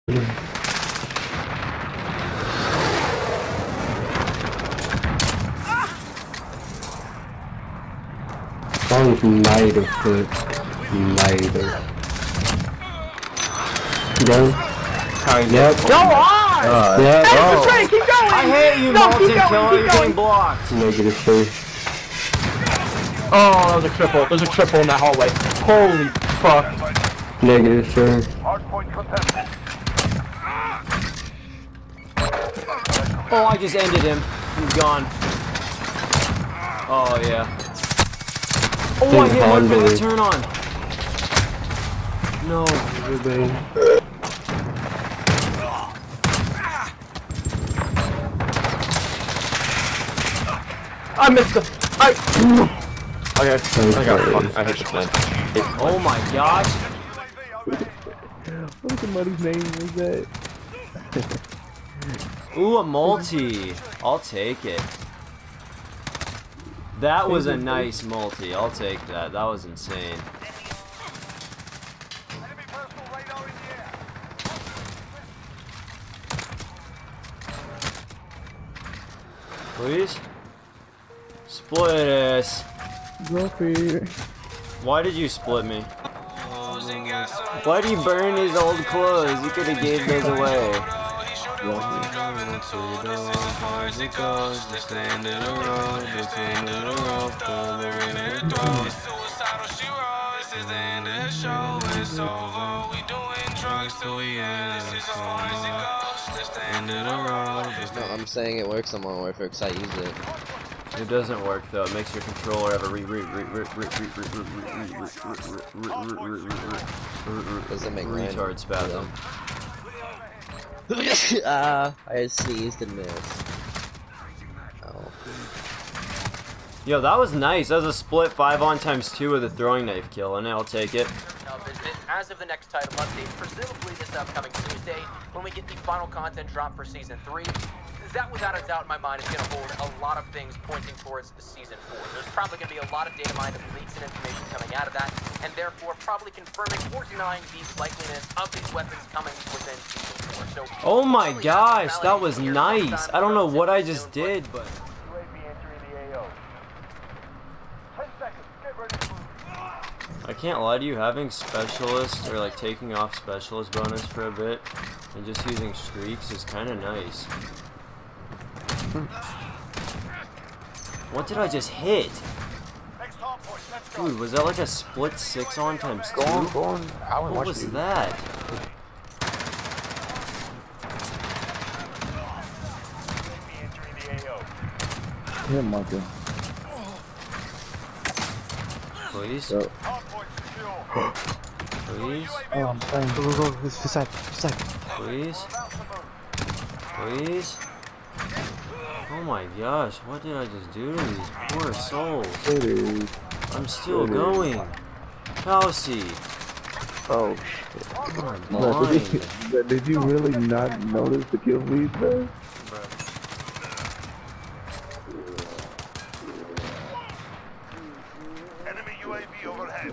Songs might have put. Might have. Go. Yep. Go on! Yep. Hey, just try to keep going! I hate you, No, Molten keep going, Killer. keep You're going. getting blocked. Negative 3. Oh, that was a triple. There's a triple in that hallway. Holy fuck. Negative 3. Hardpoint contested. Oh, I just ended him. He's gone. Oh, yeah. Oh, I hit one for the turn on. No. I missed the. Okay. I hit the flame. Oh my gosh. What somebody's name was that? Ooh, a multi. I'll take it. That was a nice multi. I'll take that. That was insane. Enemy personal radar in the air. Please? Split us. Grumpy. Why did you split me? Why do you burn his old clothes? You could have gave those away. No, I'm saying it works on Modern Warfare because I use it. It doesn't work though. It makes your controller have a Doesn't make retard spasm. I sneezed and missed. Oh. Yo, that was nice. That was a split 5-on-2 with a throwing knife kill, and I'll take it. As of the next title update, presumably this upcoming Tuesday, when we get the final content drop for Season 3, that without a doubt in my mind is going to hold a lot of things pointing towards Season 4. There's probably going to be a lot of data mined of leaks and information coming out of that, and therefore probably confirming or denying the likeliness of these weapons coming within Season 4. So, oh my gosh, that was nice. I don't know what I just did, but... UAV entering the AO. 10 seconds. Get ready to move. I can't lie to you, having specialist or like taking off specialist bonus for a bit and just using streaks is kind of nice. What did I just hit? Next hardpoint. Let's go. Dude, was that like a split 6-on × 2? Go on, go on. What was that? UAV entering the AO. Yeah, Marco. Please? Hardpoint secure. Please? Oh, I'm sorry. Go, go, go. This side. Please? Please? Oh my gosh, what did I just do to these poor souls? I'm still going. Kelsey. Oh, I'm blind. did you really not notice the kill feed, bro? Enemy UAV overhead.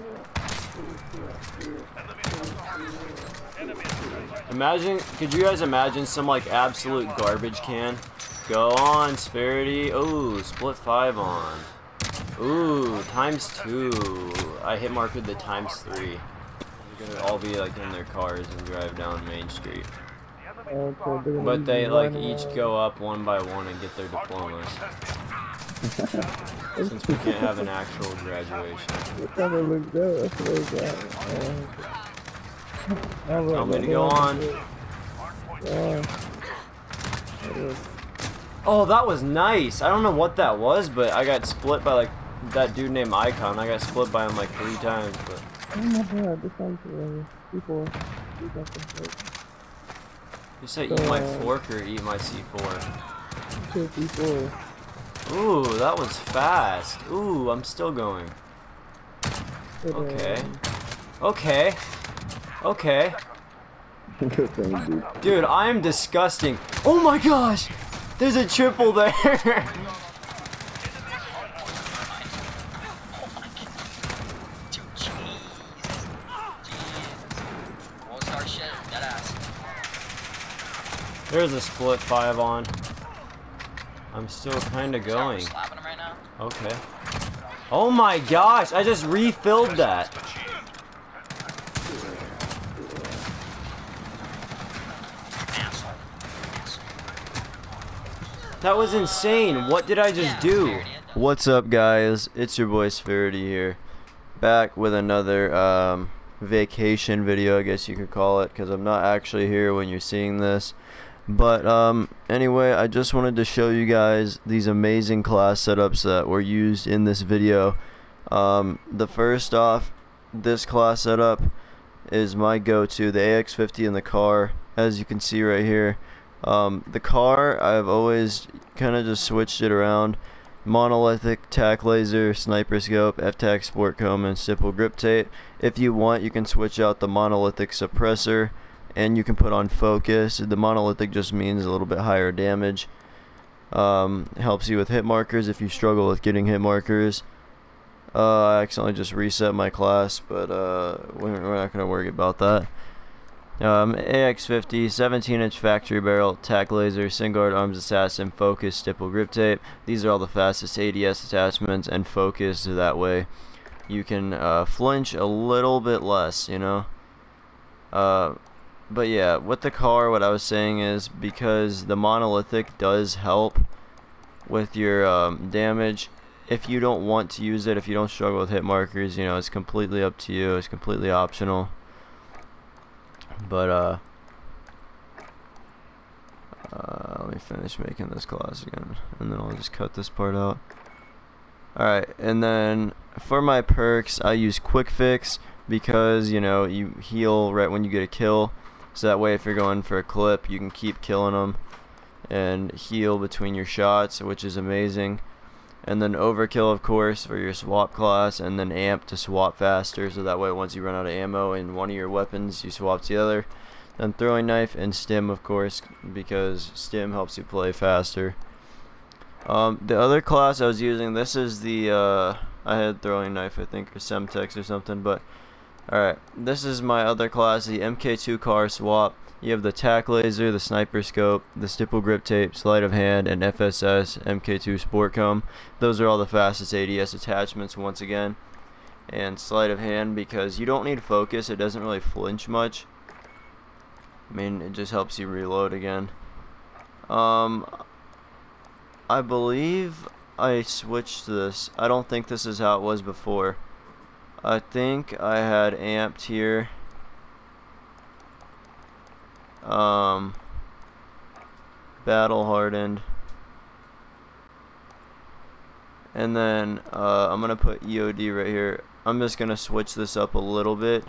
Imagine, could you guys imagine some like absolute garbage can? Go on, Sparity. Ooh, split 5 on. Ooh, ×2. I hit marked with the ×3. They're gonna all be like in their cars and drive down Main Street. But they like each go up one by one and get their diplomas. Since we can't have an actual graduation. Want me to go on? Oh, that was nice. I don't know what that was, but I got split by like that dude named Icon. I got split by him like 3 times. But Oh my god, this sounds before. you say eat my fork or eat my C4? Before. Ooh, that was fast. Ooh, I'm still going. Okay. Okay. Okay. Dude, I am disgusting. Oh my gosh! There's a triple there! There's a split 5 on. I'm still kind of going. Slapping him right now. Okay. Oh my gosh! I just refilled that. That was insane. What did I just do? What's up, guys? It's your boy Spherity here, back with another vacation video, I guess you could call it, because I'm not actually here when you're seeing this. But anyway, I just wanted to show you guys these amazing class setups that were used in this video. The first off, this class setup is my go-to, the AX50 in the car, as you can see right here. The car, I've always kind of just switched it around. Monolithic, tack laser, sniper scope, F-tac sport comb, and stipple grip tape. If you want, you can switch out the monolithic suppressor, and you can put on focus. The monolithic just means a little bit higher damage. Helps you with hit markers if you struggle with getting hit markers. I accidentally just reset my class, but we're not going to worry about that. AX50, 17-inch factory barrel, tack laser, SingGuard arms assassin, focus, stipple grip tape. These are all the fastest ADS attachments, and focus, so that way you can flinch a little bit less, you know. But yeah, with the car, what I was saying is, because the monolithic does help with your damage, if you don't want to use it, if you don't struggle with hit markers, you know, it's completely up to you. It's completely optional. But let me finish making this class again, and then I'll just cut this part out. Alright, and then for my perks, I use quick fix, because, you know, you heal right when you get a kill, so that way if you're going for a clip, you can keep killing them and heal between your shots, which is amazing. And then overkill, of course, for your swap class, and then amp to swap faster, so that way once you run out of ammo in one of your weapons, you swap to the other. Then throwing knife and stim, of course, because stim helps you play faster. The other class I was using, this is the I had throwing knife, I think, or Semtex or something, but alright, this is my other class, the MK2 car swap. You have the tack laser, the sniper scope, the stipple grip tape, sleight of hand, and FSS MK2 sport comb. Those are all the fastest ADS attachments once again. And sleight of hand, because you don't need focus, it doesn't really flinch much. I mean, it just helps you reload again. I believe I switched this. I don't think this is how it was before. I think I had amped here. Battle hardened, and then I'm gonna put EOD right here. I'm just gonna switch this up a little bit,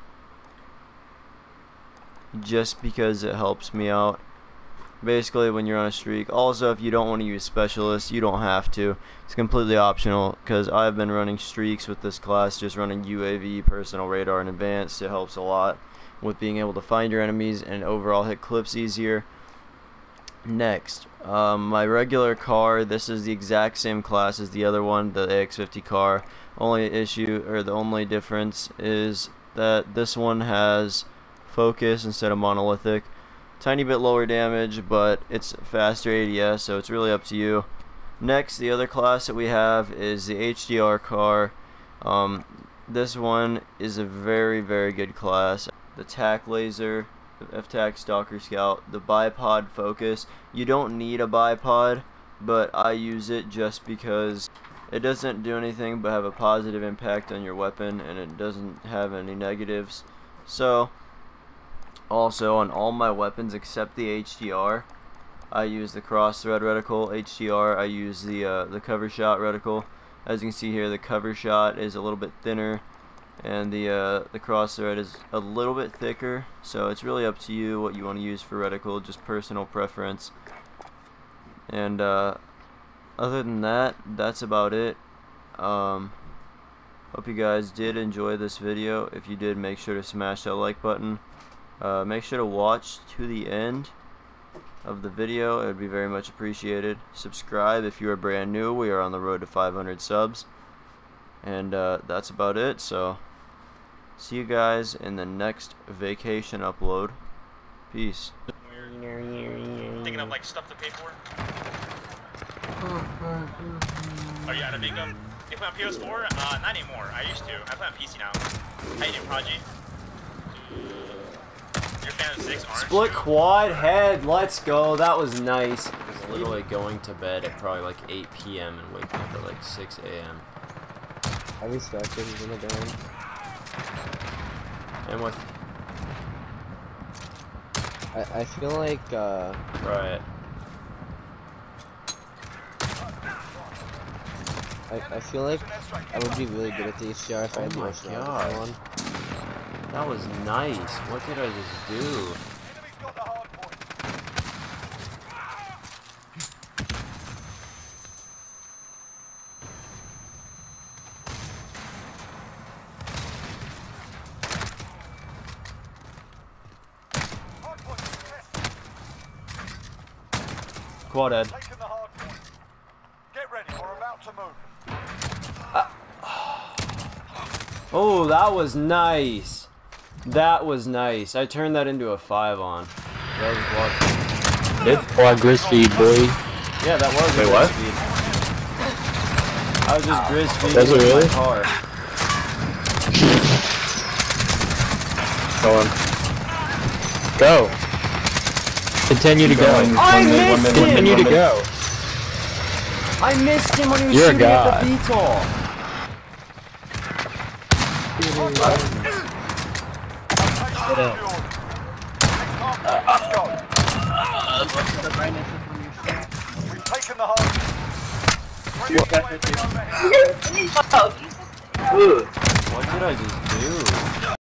just because it helps me out basically when you're on a streak. Also, if you don't want to use specialists, you don't have to. It's completely optional, because I've been running streaks with this class, just running UAV, personal radar, and advanced. It helps a lot with being able to find your enemies and overall hit clips easier. Next, my regular car, this is the exact same class as the other one, the AX50 car. Only issue, or the only difference, is that this one has focus instead of monolithic. Tiny bit lower damage, but it's faster ADS, so it's really up to you. Next, the other class that we have is the HDR car. This one is a very, very good class. The tack laser, the F-tac stalker scout, the bipod focus. You don't need a bipod, but I use it just because it doesn't do anything but have a positive impact on your weapon, and it doesn't have any negatives. So, also on all my weapons except the HDR, I use the cross thread reticle. HDR, I use the cover shot reticle. As you can see here, the cover shot is a little bit thinner, and the cross thread is a little bit thicker, so it's really up to you what you want to use for reticle, just personal preference. And other than that, that's about it. Hope you guys did enjoy this video. If you did, make sure to smash that like button. Make sure to watch to the end of the video. It would be very much appreciated. Subscribe if you are brand new. We are on the road to 500 subs. And that's about it. So see you guys in the next vacation upload. Peace. thinking of like stuff to pay for. Oh, you out of bingo? You play on PS4? Not anymore. I used to. I play on PC now. How you doing, Prodigy? You're a fan of 6, aren't Split you? quad head, let's go. That was nice. I was literally going to bed at probably like 8 p.m. and waking up at like 6 a.m. I respect it, he's in the band. And with I feel like, right. I feel like I would be really good at the HCR if I had the Oh my Ocean God. on. That was nice. What did I just do? Enemy's got the hard point. Hard point contested. Quad head. Taking the hard point. Get ready, we're about to move. Oh, that was nice. That was nice. I turned that into a 5 on. That was watching. It's progress feed, boy. Yeah, that was a Wait, grid what? speed. I was just grid speeding Was it with really? my car. Go on. Go. Continue to go. I missed him! Continue to go. I missed him when he was You're a shooting at god. the VTOL. We've taken the hard point. What did I just do?